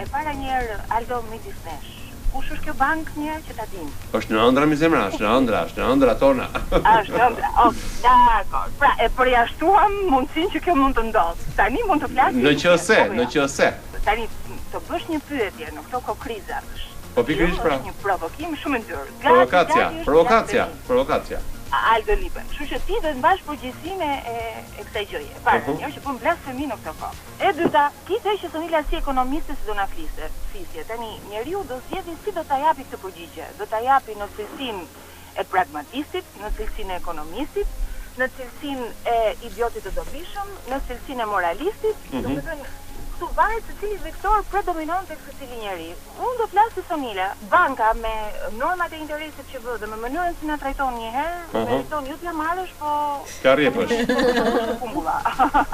E para njerë, Aldo, midis nesh. Kush është kjo bank një që ta dim? Është në ëndra mi zemra, është në ëndra tona. Është ëndra, dakor. Pra, e përjashtuam mundësinë që kjo mund të ndodhë. Tani mund të flasim. Në qëse. Tani të bësh një pyetje në këto kohë krizash. Po pikërisht pra. Është një provokim shumë i ndyrë. Provokacja. Aldo Liben. Kështu që ti do të mbash përgjegjësinë e kësaj gjëje. Para një që bën blasfemi në këtë kohë. E dyta, ti the që Sonila si ekonomiste si do na fisje. Tani njeriu do zgjedhë si do ta japi këtë përgjigje. Do ta japi në cilësinë e pragmatistit, në cilësinë e ekonomistit, në cilësinë e idiotit të dobishëm, në cilësinë e moralistit, domethënë këtu varet se cili vektor predominon tek secili njeri. Unë do flas si Sonila, banka me normat e interesit që vë dhe me mënyrën si na trajton një herë, meriton ju t'ja marrësh, po ka rrjepësh.